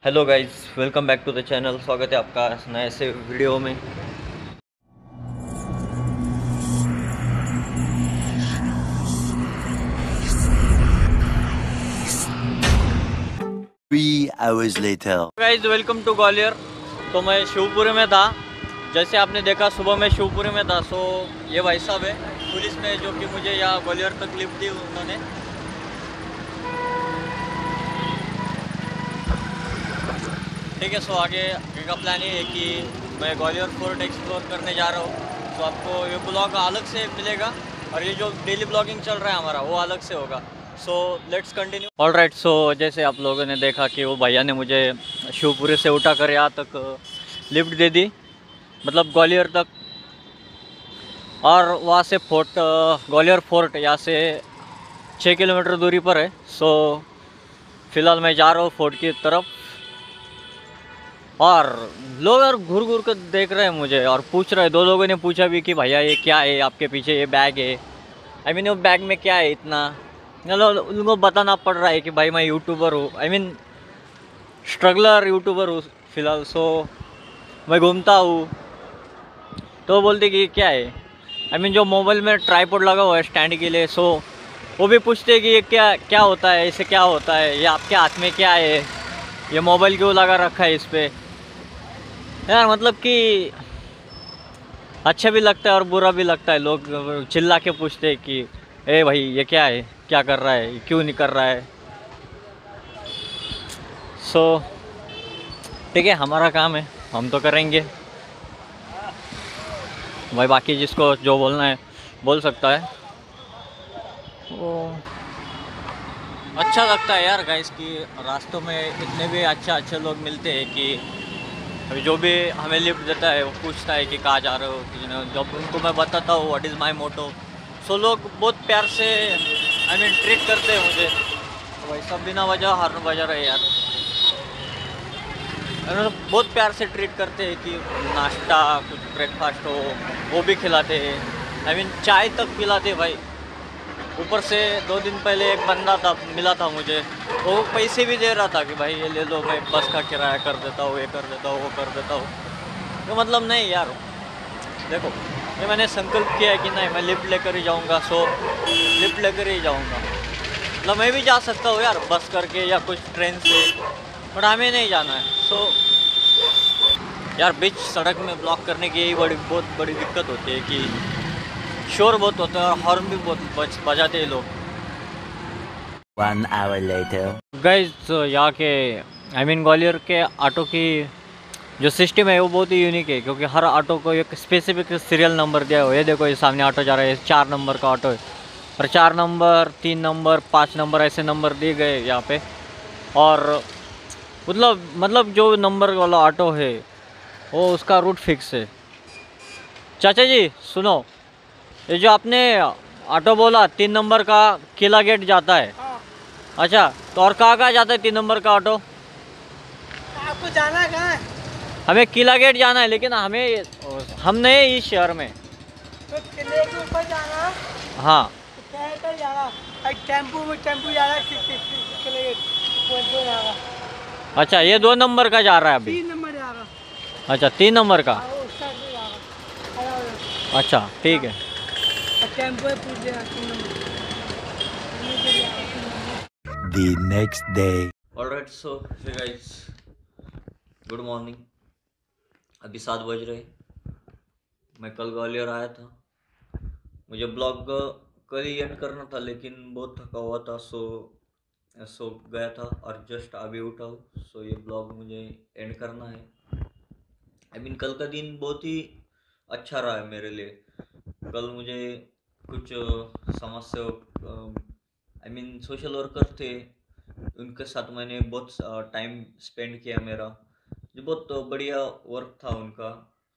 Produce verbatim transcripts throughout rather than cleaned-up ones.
Hello guys, welcome back to the channel. स्वागत है आपका नए से वीडियो में। Three hours later. Guys, welcome to Gwalior. तो मैं शिवपुरी में था। जैसे आपने देखा, सुबह मैं शिवपुरी में था। सो ये भाई साहब है पुलिस में, जो कि मुझे यहाँ ग्वालियर तक लिफ्ट दी उन्होंने। ठीक है। सो आगे आगे का प्लान ये है कि मैं ग्वालियर फोर्ट एक्सप्लोर करने जा रहा हूँ। तो आपको ये ब्लॉग अलग से मिलेगा और ये जो डेली ब्लॉगिंग चल रहा है हमारा, वो अलग से होगा। So let's continue. All right. So जैसे आप लोगों ने देखा कि वो भैया ने मुझे शिवपुरी से उठा कर यहाँ तक लिफ्ट दे दी, मतलब ग्वालियर तक। और वहाँ से फोर्ट, ग्वालियर फोर्ट यहाँ से छः किलोमीटर दूरी पर है। सो फिलहाल मैं जा रहा हूँ फोर्ट की तरफ। और लोग यार घूर घूर कर देख रहे हैं मुझे और पूछ रहे हैं। दो लोगों ने पूछा भी कि भैया ये क्या है आपके पीछे, ये बैग है। आई मीन वो बैग में क्या है इतना। मतलब उनको बताना पड़ रहा है कि भाई मैं यूट्यूबर हूँ, आई मीन स्ट्रगलर यूट्यूबर हूँ फिलहाल। सो मैं घूमता हूँ। तो बोलते कि क्या है, आई मीन जो मोबाइल में ट्राइपॉड लगा हुआ है स्टैंड के लिए। सो वो भी पूछते कि ये क्या क्या होता है, इसे क्या होता है, ये आपके हाथ में क्या है, ये मोबाइल क्यों लगा रखा है इस पर। यार मतलब कि अच्छा भी लगता है और बुरा भी लगता है। लोग चिल्ला के पूछते हैं कि ए भाई ये क्या है, क्या कर रहा है, क्यों नहीं कर रहा है। सो ठीक है, हमारा काम है, हम तो करेंगे भाई। बाकी जिसको जो बोलना है बोल सकता है। वो अच्छा लगता है यार गाइस कि रास्तों में इतने भी अच्छा अच्छे लोग मिलते हैं कि अभी जो भी हमें लिफ्ट देता है वो पूछता है कि कहाँ जा रहे हो, कि जब उनको मैं बताता हूँ what is my motto. So लोग बहुत प्यार से आई मीन ट्रीट करते हैं मुझे। तो भाई सब बिना वजह हार्न बजा रहे हैं यार। उन्होंने बहुत प्यार से ट्रीट करते हैं कि नाश्ता कुछ ब्रेकफास्ट हो वो भी खिलाते हैं। आई मीन चाय तक पिलाते भाई। ऊपर से दो दिन पहले एक बंदा था मिला था मुझे, वो पैसे भी दे रहा था कि भाई ये ले लो, मैं बस का किराया कर देता हूँ, ये कर देता हूँ, वो कर देता हूँ। तो मतलब नहीं यार, देखो ये मैंने संकल्प किया है कि नहीं मैं लिफ्ट लेकर ही जाऊँगा। सो लिफ्ट लेकर ही जाऊँगा। मतलब मैं भी जा सकता हूँ यार बस करके या कुछ ट्रेन से, बट हमें नहीं जाना है। सो यार बीच सड़क में ब्लॉक करने की यही बड़ी बहुत बड़ी दिक्कत होती है कि शोर बहुत होता है और हॉर्न भी बहुत बजाते हैं लोग। One hour later. गाइस यहाँ के आई मीन ग्वालियर के ऑटो की जो सिस्टम है वो बहुत ही यूनिक है, क्योंकि हर ऑटो को एक स्पेसिफिक सीरियल नंबर दिया हुआ है। ये देखो, ये सामने ऑटो जा रहा है, चार नंबर का ऑटो है और चार नंबर, तीन नंबर, पाँच नंबर ऐसे नंबर दिए गए यहाँ पे। और मतलब मतलब जो नंबर वाला ऑटो है वो उसका रूट फिक्स है। चाचा जी सुनो, ये जो आपने ऑटो बोला तीन नंबर का किला गेट जाता है। हाँ। अच्छा, तो और कहाँ कहाँ जाता है तीन नंबर का ऑटो? आपको जाना है कहाँ है? हमें किला गेट जाना है, लेकिन हमें हम नहीं इस शहर में। तो किले के ऊपर जाना है? हाँ तो कहीं पर जाना है? टेम्पू में टेम्पू जा रहा है कि- कि- कि- किले गेट पहुंच को जा रहा है। अच्छा, ये दो नंबर का जा रहा है अभी। तीन नंबर जा रहा है। अच्छा, तीन नंबर का। हाँ, वो उस साइड से जा रहा है। आया हुआ है। अच्छा ठीक है। और टेम्पो में पूछ लेना तीन नंबर। तीन नंबर जा रहा है, तीन number. The next day. Alright. So guys, good morning. अभी सात बज रहे। मैं कल ग्वालियर आया था। मुझे ब्लॉग कल ही एंड करना था, लेकिन बहुत थका हुआ था। सो सो गया था और जस्ट अभी उठा हूँ। सो ये ब्लॉग मुझे एंड करना है। आई मीन कल का दिन बहुत ही अच्छा रहा है मेरे लिए। कल मुझे कुछ समस्या, आई मीन सोशल वर्कर थे, उनके साथ मैंने बहुत टाइम स्पेंड किया मेरा, जो बहुत बढ़िया वर्क था उनका।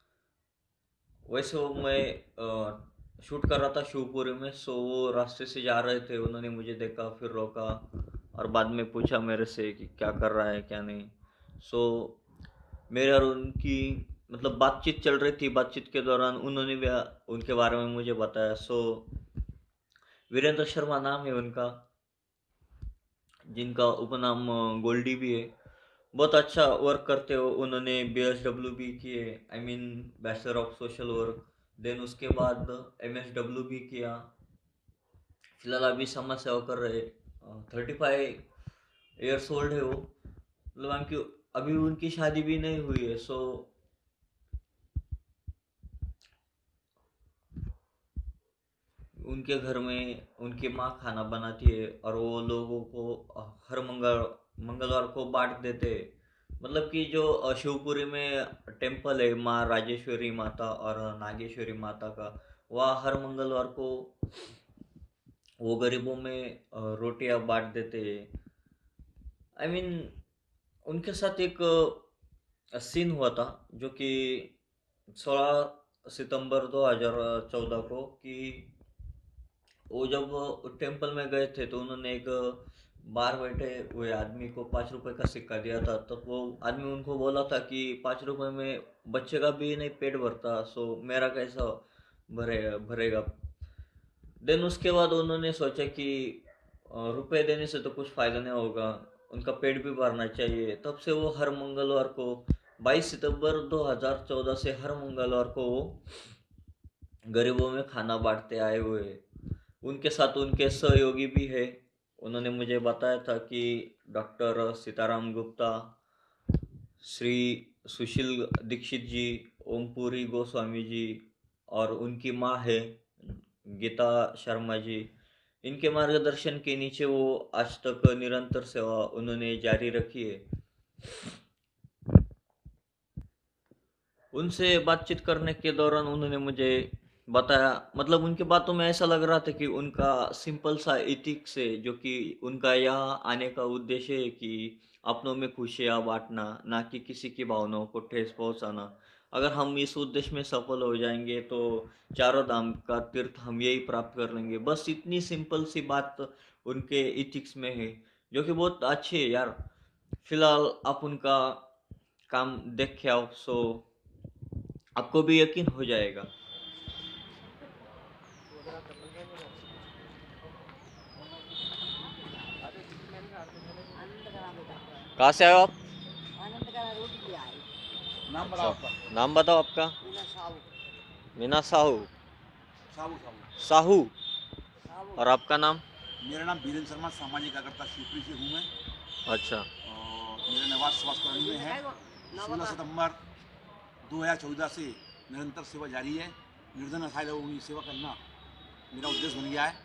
वैसे वो मैं शूट कर रहा था शिवपुरी में। सो वो रास्ते से जा रहे थे, उन्होंने मुझे देखा, फिर रोका और बाद में पूछा मेरे से कि क्या कर रहा है क्या नहीं। सो मेरे और उनकी मतलब बातचीत चल रही थी। बातचीत के दौरान उन्होंने भी उनके बारे में मुझे बताया। सो वीरेंद्र शर्मा नाम है उनका, जिनका उपनाम गोल्डी भी है। बहुत अच्छा वर्क करते हो। उन्होंने बी एस डब्ल्यू भी किए, I mean bachelor of social work. Then उसके बाद एम एस डब्ल्यू भी किया। फिलहाल अभी समाज सेवा कर रहे। थर्टी फाइव ईयर्स ओल्ड है वो, मतलब उनकी अभी उनकी शादी भी नहीं हुई है। सो उनके घर में उनकी माँ खाना बनाती है और वो लोगों को हर मंगल मंगलवार को बांट देते हैं। मतलब कि जो अ, शिवपुरी में टेम्पल है माँ राजेश्वरी माता और नागेश्वरी माता का, वहाँ हर मंगलवार को वो गरीबों में अ, रोटियां बांट देते हैं। आई I मीन mean, उनके साथ एक सीन हुआ था जो कि सोलह सितंबर दो हज़ार चौदह को, कि वो जब टेम्पल में गए थे तो उन्होंने एक बाहर बैठे हुए आदमी को पाँच रुपए का सिक्का दिया था। तब वो आदमी उनको बोला था कि पाँच रुपए में बच्चे का भी नहीं पेट भरता, सो मेरा कैसा भरेगा भरेगा देन उसके बाद उन्होंने सोचा कि अ, रुपए देने से तो कुछ फ़ायदा नहीं होगा, उनका पेट भी भरना चाहिए। तब से वो हर मंगलवार को बाईस सितंबर दो हज़ार चौदह से हर मंगलवार को वो गरीबों में खाना बांटते आए हुए हैं। उनके साथ उनके सहयोगी भी है। उन्होंने मुझे बताया था कि डॉक्टर सीताराम गुप्ता, श्री सुशील दीक्षित जी, ओमपुरी गोस्वामी जी और उनकी माँ है गीता शर्मा जी। इनके मार्गदर्शन के नीचे वो आज तक निरंतर सेवा उन्होंने जारी रखी है। उनसे बातचीत करने के दौरान उन्होंने मुझे बताया, मतलब उनकी बातों में ऐसा लग रहा था कि उनका सिंपल सा इथिक्स है, जो कि उनका यहाँ आने का उद्देश्य है कि अपनों में खुशियाँ बांटना, ना कि किसी की भावनाओं को ठेस पहुँचाना। अगर हम इस उद्देश्य में सफल हो जाएंगे तो चारों धाम का तीर्थ हम यही प्राप्त कर लेंगे। बस इतनी सिंपल सी बात उनके इथिक्स में है, जो कि बहुत अच्छी है यार। फिलहाल आप उनका काम देख के आओ, सो आपको भी यकीन हो जाएगा। कहाँ से आए हो आप? नाम बताओ आपका। नाम बताओ आपका। मीना साहू। साहू साहू साहू। और आपका नाम? मेरा नाम वीरेंद्र शर्मा, सामाजिक कार्यकर्ता शिवपुरी से हूँ मैं। अच्छा। और मेरा निवास सुभाष कॉलोनी में है। सोलह सितंबर दो हज़ार चौदह से निरंतर सेवा जारी है। निर्धन असहाय लोगों की सेवा करना मेरा उद्देश्य बन गया है।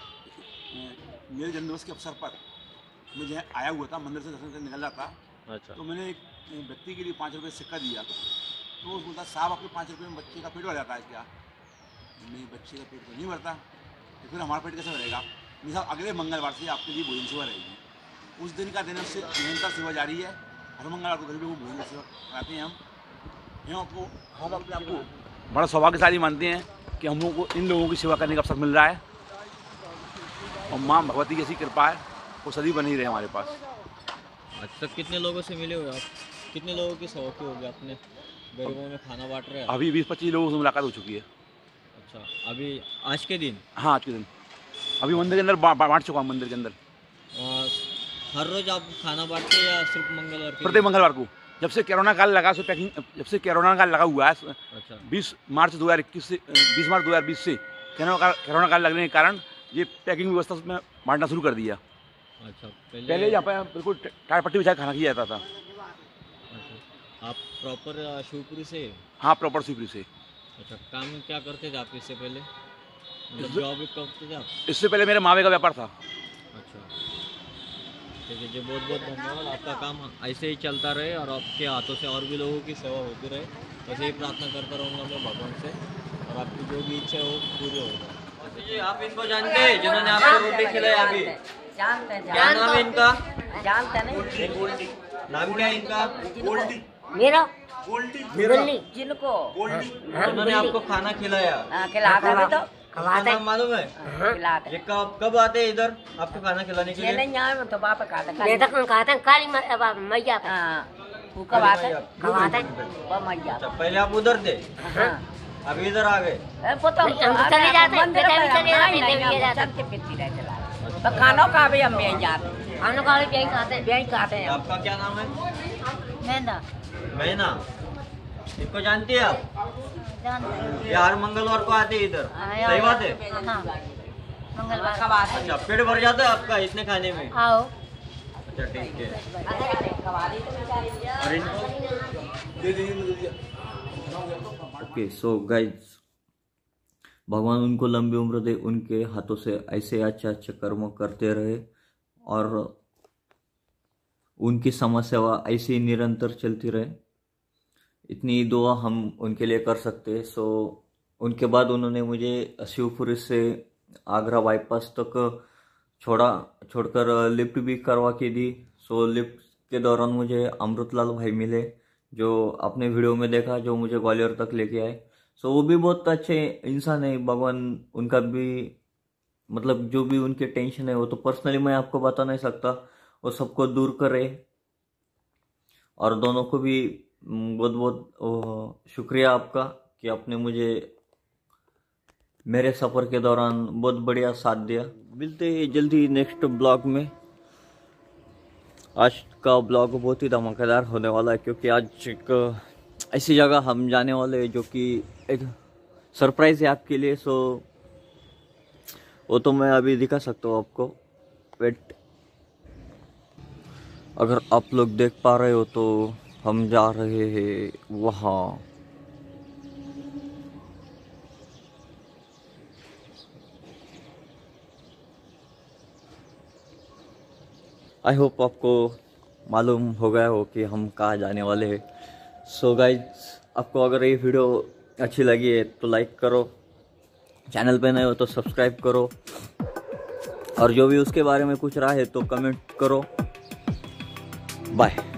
मेरे जन्मदिवस के अवसर पर मैं जो आया हुआ था, मंदिर से दर्शन करके निकल रहा था। अच्छा। तो मैंने एक व्यक्ति के लिए पाँच रुपये सिक्का दिया। तो वो बोलता, साहब आपके पाँच रुपये में बच्चे का पेट भर जाता है क्या? नहीं, बच्चे का पेट तो नहीं भरता, तो फिर हमारा पेट कैसे भरेगा? नहीं साहब, अगले मंगलवार से आपके लिए भोजन सेवा रहेगी। उस दिन का दिन से निरंतर सेवा जारी है। हर मंगलवार को गरीबों को भोजन सेवा कराते हैं हम। हम आपको हम अपने आपको बड़ा सौभाग्यशाली मानते हैं कि हम लोगों को इन लोगों की सेवा करने का अवसर मिल रहा है। और माँ भगवती की ऐसी कृपा है, वो सदी बनी रहे हमारे पास। अच्छा, कितने लोगों से मिले हुए आप? कितने लोगों की सेवा की होगी आपने? गरीबों में खाना बांट रहे हैं अभी बीस पच्चीस लोगों से मुलाकात हो चुकी है। अच्छा, अभी आज के दिन? हाँ, आज के दिन अभी मंदिर के अंदर बा, बा, बांट चुका हूँ। मंदिर के अंदर आ, हर रोज आप खाना बांटते हैं या सिर्फ मंगलवार के? प्रत्येक मंगलवार को। जब से कोरोना काल लगा सो पैकिंग जब से कोरोना काल लगा हुआ है, अच्छा। बीस मार्च दो हज़ार इक्कीस से बीस मार्च दो हज़ार बीस से कोरोना काल कोरोना काल लगने के कारण ये पैकिंग व्यवस्था में बांटना शुरू कर दिया। अच्छा। पहले पहले यहाँ पे बिल्कुल टायर पट्टी बिछा खाना किया जाता था। अच्छा। आप प्रॉपर शिवपुरी से? हाँ, प्रॉपर शिवपुरी से। अच्छा, काम क्या करते थे आप इससे पहले? मतलब इससे- जॉब करते थे आप? इससे पहले मेरे मावे का व्यापार था। अच्छा, ठीक है जी, बहुत बहुत धन्यवाद। आपका काम ऐसे ही चलता रहे और आपके हाथों से और भी लोगों की सेवा होती रहे। ऐसे ही प्रार्थना करता रहूँगा मैं भगवान से, और आपकी जो भी इच्छा है वो पूरी होगा। जी, आप इनको जानते हैं जिन्होंने आपको रोटी खिलाई अभी? जानते हैं, क्या नाम है इनका? जानते नहीं। नाम क्या है इनका? मेरा गोल्डी। गोल्डी जिनको उन्होंने आपको खाना खिलाया? हाँ, खिलाते हैं तो खवाते नाम मालूम है? हैं, खिलाते ये हैं। कब कब आते हैं इधर आपको खाना खिलाने के ये लिए? नहीं आए तो बाप खाते मैं तो कहते हैं काली मैया पे हाँ, वो कब आते हैं? खवाते हैं। वो मैया। अच्छा, पहले आप उधर थे, हाँ, अभी इधर आ गए? ए, पुत्र, नहीं, हम तो चले जाते हैं, मंदिर बेटा भी में चले जाते हैं, नहीं, बेटा भी नहीं, जाते हैं। चलते फिरते रहते ला। तो खानों का भी हम यहीं जाते हैं। खानों का भी यही खाते हैं। यहीं खाते हैं हम। आपका क्या नाम है? मेहंदा मैना, इसको जानती है आप? जानते हैं। ये हर मंगलवार को आते हैं इधर, सही बात है? हाँ मंगलवार कब आते अच्छा, पेट भर जाता है आपका इतने खाने में? आओ। अच्छा ठीक है। खवा दी तो बेचारी और इनको दे दीजिए दे दीजिए। ओके सो गाइज, भगवान उनको लंबी उम्र दे, उनके हाथों से ऐसे अच्छे अच्छे कर्म करते रहे और उनकी समाज सेवा ऐसी निरंतर चलती रहे। इतनी दुआ हम उनके लिए कर सकते हैं। सो उनके बाद उन्होंने मुझे शिवपुरी से आगरा बाईपास तक छोड़ा, छोड़कर लिफ्ट भी करवा के दी। सो लिफ्ट के दौरान मुझे अमृतलाल भाई मिले, जो आपने वीडियो में देखा, जो मुझे ग्वालियर तक लेके आए। सो वो भी बहुत अच्छे इंसान है। भगवान उनका भी मतलब जो भी उनके टेंशन है वो तो पर्सनली मैं आपको बता नहीं सकता, वो सबको दूर करे। और दोनों को भी बहुत बहुत शुक्रिया आपका कि आपने मुझे मेरे सफ़र के दौरान बहुत बढ़िया साथ दिया। मिलते हैं जल्दी नेक्स्ट ब्लॉग में। आज का ब्लॉग बहुत ही धमाकेदार होने वाला है, क्योंकि आज एक ऐसी जगह हम जाने वाले हैं जो कि एक सरप्राइज है आपके लिए। सो वो तो मैं अभी दिखा सकता हूँ आपको, वेट। अगर आप लोग देख पा रहे हो तो हम जा रहे हैं वहाँ। आई होप आपको मालूम हो गया हो कि हम कहाँ जाने वाले हैं। सो गाइज, आपको अगर ये वीडियो अच्छी लगी है तो लाइक करो, चैनल पे नए हो तो सब्सक्राइब करो, और जो भी उसके बारे में कुछ रहा है तो कमेंट करो। बाय।